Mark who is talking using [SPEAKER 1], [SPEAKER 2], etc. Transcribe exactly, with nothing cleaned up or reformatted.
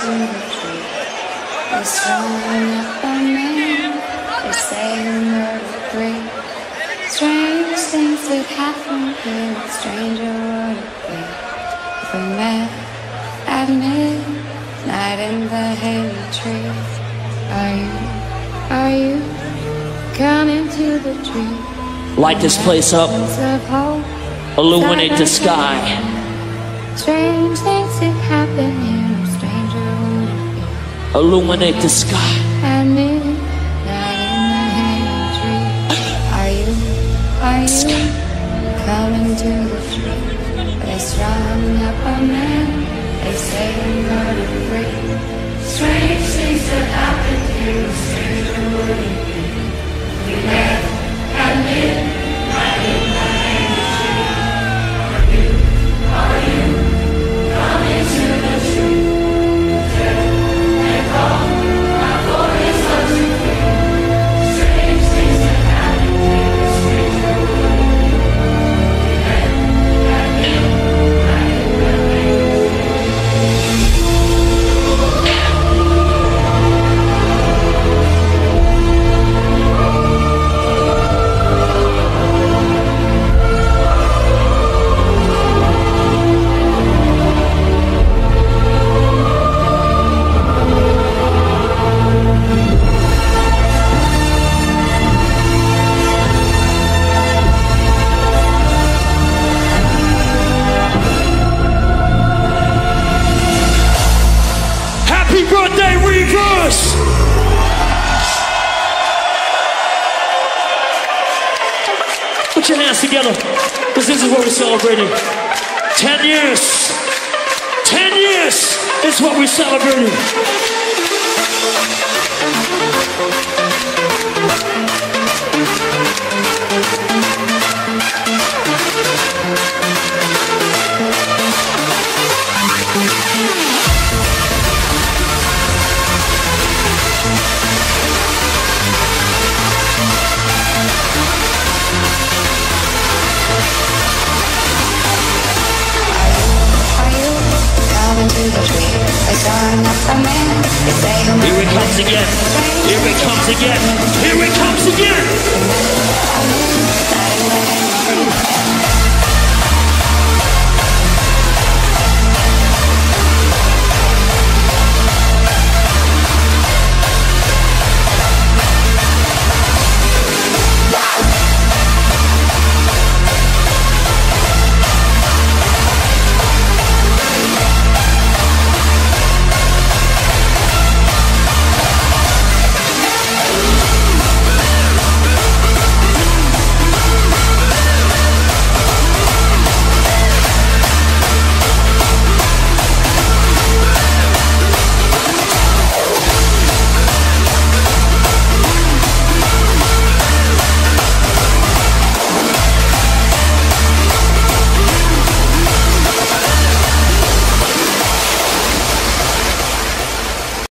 [SPEAKER 1] to the tree. They're strung up a man, they say a murder free. Strange things would happen here, what stranger would it be if we met at midnight in the hazy trees? Are you, are you coming to the tree?
[SPEAKER 2] Light this place up, illuminate the sky.
[SPEAKER 1] Strange things that happen here, no stranger would it be.
[SPEAKER 2] Illuminate the sky.
[SPEAKER 1] At midnight in the hanging tree. Are you, are you coming to the tree? They strung up a man, they say we're murder free. Strange things that happen here, no stranger would it be. We met at midnight in the hanging tree. Are you, are you coming to the tree? And call my voice unto you. Strange things that happen here, no stranger would it be. We met at midnight in the hanging
[SPEAKER 2] Happy birthday, Reverse! Put your hands together, because this is what we're celebrating. Ten years. Ten years is what we're celebrating. Here it comes again. Here it comes again. Here it comes again.